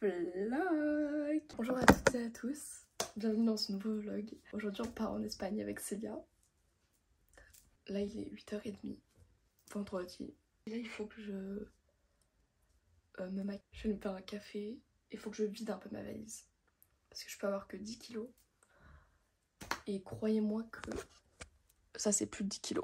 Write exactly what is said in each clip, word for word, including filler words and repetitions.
vlog. Bonjour à toutes et à tous, bienvenue dans ce nouveau vlog. Aujourd'hui on part en Espagne avec Célia. Là il est huit heures trente, vendredi. Et là il faut que je euh, me maquille. Je vais me faire un café. Il faut que je vide un peu ma valise. Parce que je peux avoir que dix kilos. Et croyez-moi que ça c'est plus de dix kilos.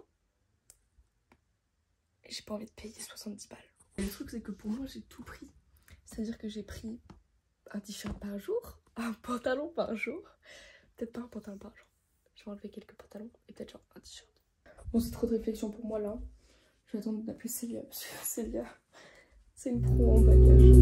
Et j'ai pas envie de payer soixante-dix balles. Et le truc c'est que pour moi j'ai tout pris. C'est-à-dire que j'ai pris un t-shirt par jour, un pantalon par jour, peut-être pas un pantalon par jour. Je vais enlever quelques pantalons et peut-être genre un t-shirt. Bon, c'est trop de réflexion pour moi là. Je vais attendre d'appeler Célia parce que Célia, c'est une pro en bagage.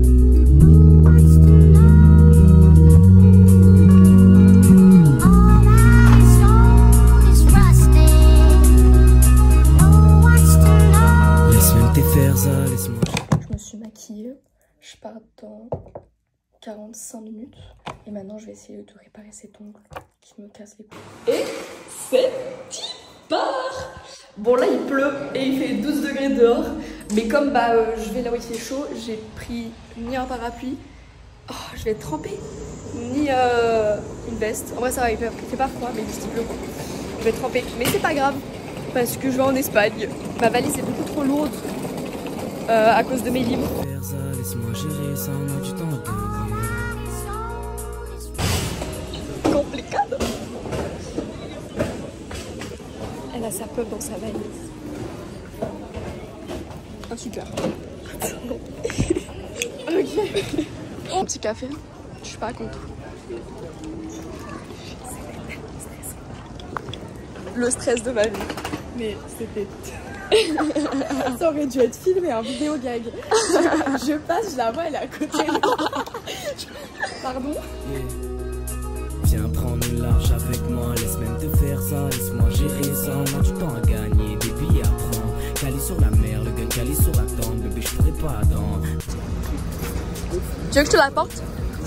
Je me suis maquillée. Je pars dans quarante-cinq minutes et maintenant je vais essayer de réparer cet ongle qui me casse les couilles. Et c'est part. Bon là il pleut et il fait douze degrés dehors, mais comme bah euh, je vais là où il fait chaud, j'ai pris ni un parapluie, oh, je vais être trempée, ni euh, une veste. En vrai ça va, il fait, il fait pas froid mais juste il pleut quoi. Je vais être trempée, mais c'est pas grave parce que je vais en Espagne. Ma valise est beaucoup trop lourde euh, à cause de mes livres. Laisse-moi gérer ça, on a du temps à gagner. Complicado. Elle a sa pub dans sa valise. Ah super. Ok. Un petit café. Je suis pas contre. Le stress de ma vie. Mais c'était... Ça aurait dû être filmé, un vidéo gag. Je, je passe, je la vois, elle est à côté. Pardon. Yeah. Viens prendre une large avec moi, laisse même te faire ça, laisse-moi gérer ça, on a du temps à gagner, des billets à prendre. Calé sur la mer, le gun calé sur la tente, bébé je pourrais pas attendre. Tu veux que je te la porte?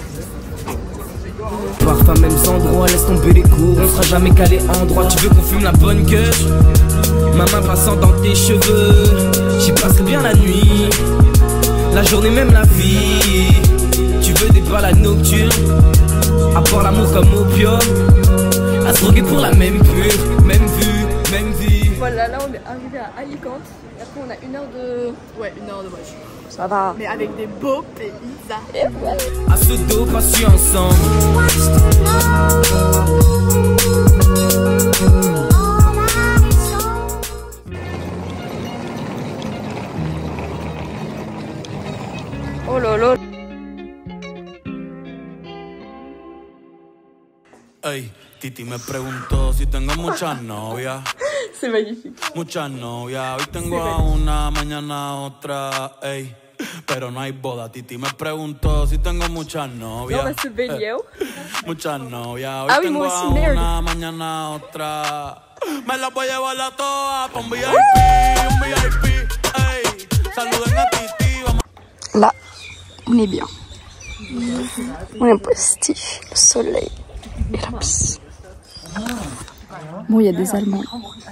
Parfois même endroit, laisse tomber les cours, on sera jamais calé en droit. Tu veux qu'on fume la bonne gueule? Ma main passant dans tes cheveux, j'y passerai bien la nuit, la journée même la vie. Tu veux des balades nocturnes, avoir l'amour comme opium, à se droguer pour la même pure, même vue, même vie. Voilà, là on est arrivé à Alicante, et après on a une heure de... Ouais, une heure de voiture. Ça va. Mais avec des beaux paysages. Et voilà. À ce dos, pas su ensemble. Oh là là. Hey, Titi me preguntó si tengo muchas novias. C'est magnifique. Muchas novias, hoy tengo a una, mañana a otra, ey. Pero no hay boda. Titi me preguntó si tengo muchas novias. On va se baigner. Muchas novias, hoy ah oui, tengo moi a aussi, merde. una, mañana a otra. Me las voy a llevar a todas con V I P, un V I P, ey. Saluden a Titi, vamos. Là, on est bien. On est positif, le soleil et la piscine. Bon, il y a des Allemands.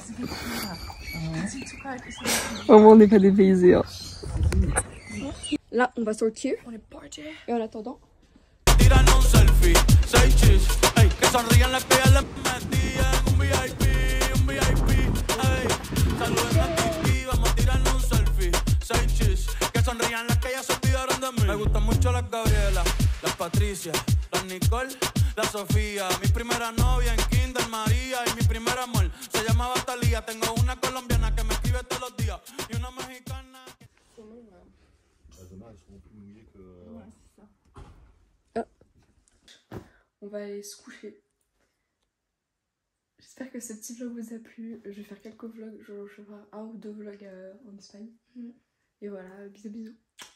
Vraiment, on n'est pas dépaysés. Hein. Là, on va sortir. On est parti. Et en attendant... Tiran un selfie, seis chis, ey. Que sonrían las que ya les metían un V I P, un V I P, ey. Saluden a Titi, vamos a tirar un selfie, seis chis. Que sonrían las que ya se olvidaron de mí. Me gustan mucho las Gabriela, las Patricia, las Nicole, la Sofía. Mi primera novia en Kinder María y mi primer amor se llamaba Talía. Tengo una colombiana que me escribe todos los días y una mexicana. On va aller se coucher. J'espère que ce petit vlog vous a plu. Je vais faire quelques vlogs, je, je ferai un ou deux vlogs euh, en Espagne. Mm. Et voilà, bisous bisous.